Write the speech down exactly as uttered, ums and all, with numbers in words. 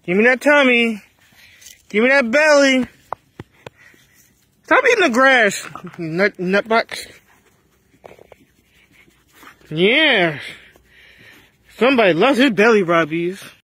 Give me that tummy. Give me that belly. Stop eating the grass, nut, nut box. Yeah. Somebody loves his belly, Robbies.